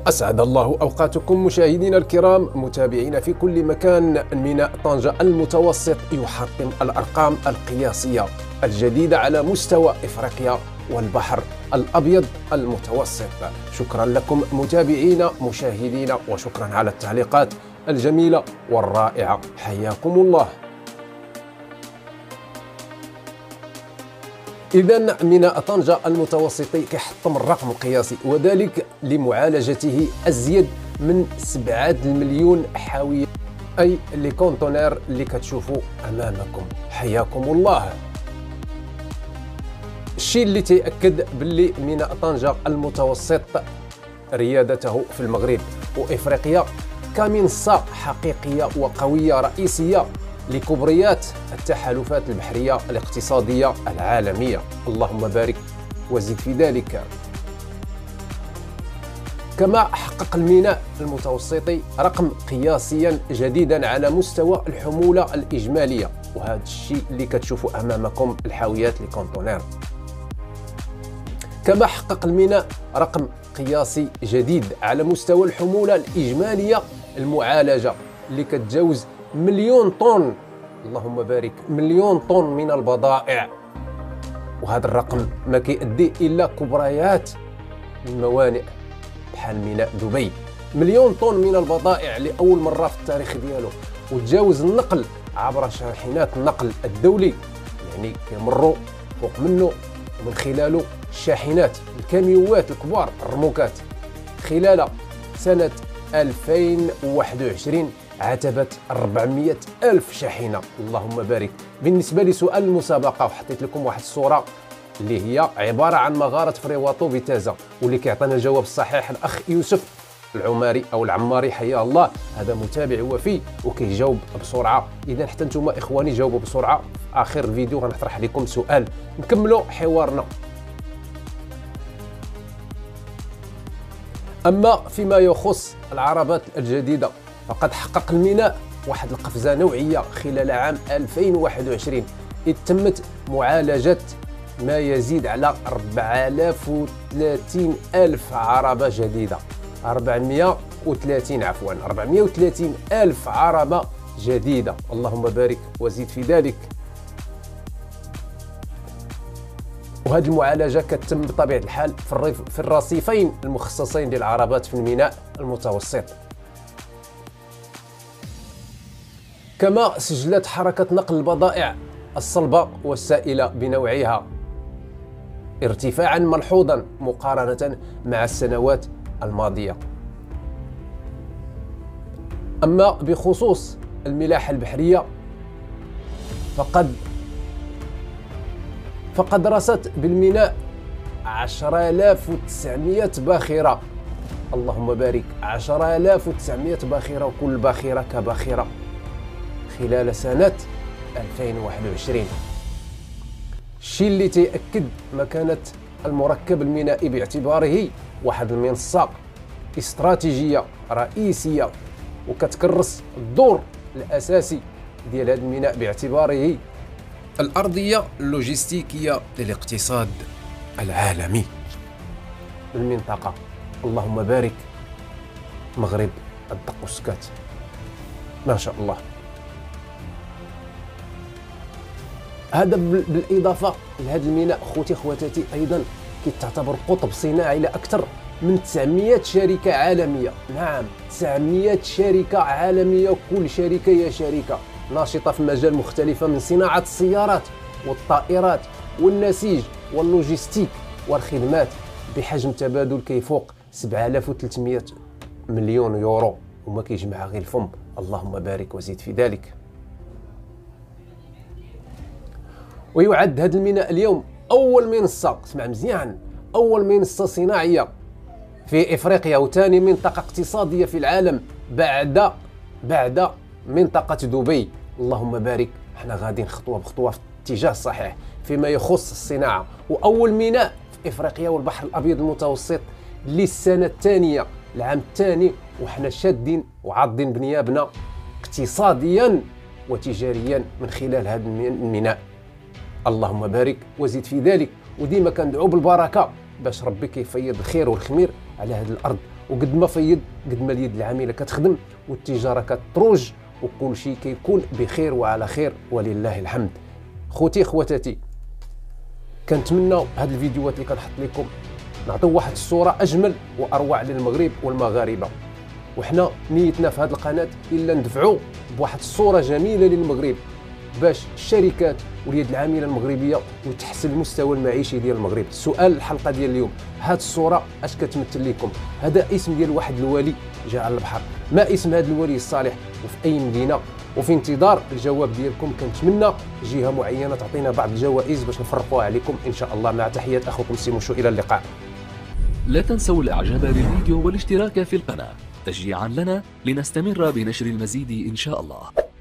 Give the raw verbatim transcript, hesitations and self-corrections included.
أسعد الله أوقاتكم مشاهدينا الكرام متابعين في كل مكان. ميناء طنجة المتوسط يحطم الأرقام القياسية الجديدة على مستوى إفريقيا والبحر الأبيض المتوسط. شكرا لكم متابعينا مشاهدينا، وشكرا على التعليقات الجميلة والرائعة، حياكم الله. إذن ميناء طنجة المتوسطي كيحطم الرقم القياسي، وذلك لمعالجته أزيد من سبعة المليون حاوية، أي لي كونتونير اللي كتشوفوا أمامكم، حياكم الله. الشيء اللي تيأكد باللي ميناء طنجة المتوسط ريادته في المغرب وإفريقيا كمنصة حقيقية وقوية رئيسية لكبريات التحالفات البحرية الاقتصادية العالمية، اللهم بارك وزد في ذلك. كما حقق الميناء المتوسطي رقم قياسيا جديدا على مستوى الحمولة الإجمالية، وهذا الشيء اللي كتشوفوا أمامكم الحاويات لكونتونير. كما حقق الميناء رقم قياسي جديد على مستوى الحمولة الإجمالية المعالجة اللي كتجاوز مليون طن، اللهم بارك، مليون طن من البضائع، وهذا الرقم ما كيؤدي إلا كبريات الموانئ بحال ميناء دبي. مليون طن من البضائع لأول مرة في التاريخ ديالو، وتجاوز النقل عبر شاحنات النقل الدولي، يعني كيمروا فوق منه ومن خلاله الشاحنات الكاميوات الكبار الرموكات. خلال سنة ألفين وواحد وعشرين عتبت أربعمائة ألف شاحنة، اللهم بارك. بالنسبة لسؤال المسابقة، وحطيت لكم واحد الصورة اللي هي عبارة عن مغارة فريواطو بتازا، واللي كيعطينا الجواب الصحيح الأخ يوسف العماري أو العماري، حيا الله، هذا متابع وفي وكيجاوب بسرعة. إذا حتى نتوما إخواني جاوبوا بسرعة، في آخر الفيديو غنطرح لكم سؤال نكملوا حوارنا. أما فيما يخص العربات الجديدة، فقد حقق الميناء واحد القفزة نوعية خلال عام ألفين وواحد وعشرين، إذ تمت معالجة ما يزيد على أربعة آلاف وثلاثين ألف عربة جديدة، أربعمائة وثلاثين عفوا أربعمائة وثلاثين ألف عربة جديدة، اللهم بارك وزيد في ذلك. وهذه المعالجة كتتم بطبيعة الحال في, الريف في الرصيفين المخصصين للعربات في الميناء المتوسط. كما سجلت حركة نقل البضائع الصلبة والسائلة بنوعها ارتفاعا ملحوظا مقارنة مع السنوات الماضية. أما بخصوص الملاحة البحرية، فقد فقد رست بالميناء عشرة آلاف وتسعمائة باخرة، اللهم بارك، عشرة آلاف وتسعمائة باخرة، وكل باخرة كباخرة خلال سنة ألفين وواحد وعشرين. الشيء اللي تيأكد مكانة المركب المينائي باعتباره واحد المنصة استراتيجية رئيسية، وكتكرس الدور الأساسي ديال هذا الميناء باعتباره الأرضية اللوجستيكية للاقتصاد العالمي بالمنطقة، اللهم بارك. مغرب الدق والسكات، ما شاء الله. هذا بالإضافة لهذا الميناء خوتي خواتاتي أيضا كيتعتبر قطب صناعي لأكثر من تسعمائة شركة عالمية، نعم تسعمائة شركة عالمية، كل شركة هي شركة ناشطة في مجال مختلفة من صناعة السيارات والطائرات والنسيج واللوجستيك والخدمات، بحجم تبادل كيفوق سبعة آلاف وثلاثمائة مليون يورو، وما كيجمعها غير الفم، اللهم بارك وزيد في ذلك. ويعد هذا الميناء اليوم أول منصة، اسمع مزيان، أول منصة صناعية في إفريقيا، وثاني منطقة اقتصادية في العالم بعد بعد منطقة دبي، اللهم بارك. احنا غاديين خطوة بخطوة في الاتجاه الصحيح فيما يخص الصناعة، وأول ميناء في إفريقيا والبحر الأبيض المتوسط للسنة الثانية، العام الثاني، وحنا شادين وعاضين بنيابنا اقتصاديا وتجاريا من خلال هذا الميناء، اللهم بارك وزيد في ذلك. وديما كندعو بالبركة باش ربي كيفيض الخير والخمير على هذه الأرض وقد ما فيض قد ما اليد العامله كتخدم والتجاره كتروج وكل شيء كيكون بخير وعلى خير ولله الحمد. خوتي خواتاتي، كنتمنى هاد الفيديوهات اللي كنحط لكم نعطيو واحد الصوره اجمل واروع للمغرب والمغاربه، وحنا نيتنا في هذه القناه الا ندفعوا بواحد الصوره جميله للمغرب باش الشركات واليد العامله المغربيه وتحسن المستوى المعيشي ديال المغرب. سؤال الحلقه ديال اليوم، هاد الصوره اش كتمثل لكم؟ هذا اسم ديال واحد الولي جاء على البحر، ما اسم هذا الولي الصالح وفي اي مدينه؟ وفي انتظار الجواب ديالكم. كنتمنى جهه معينه تعطينا بعض الجوائز باش نفرقوها عليكم ان شاء الله. مع تحيات اخوكم سي مشو، الى اللقاء. لا تنسوا الاعجاب بالفيديو والاشتراك في القناه تشجيعا لنا لنستمر بنشر المزيد ان شاء الله.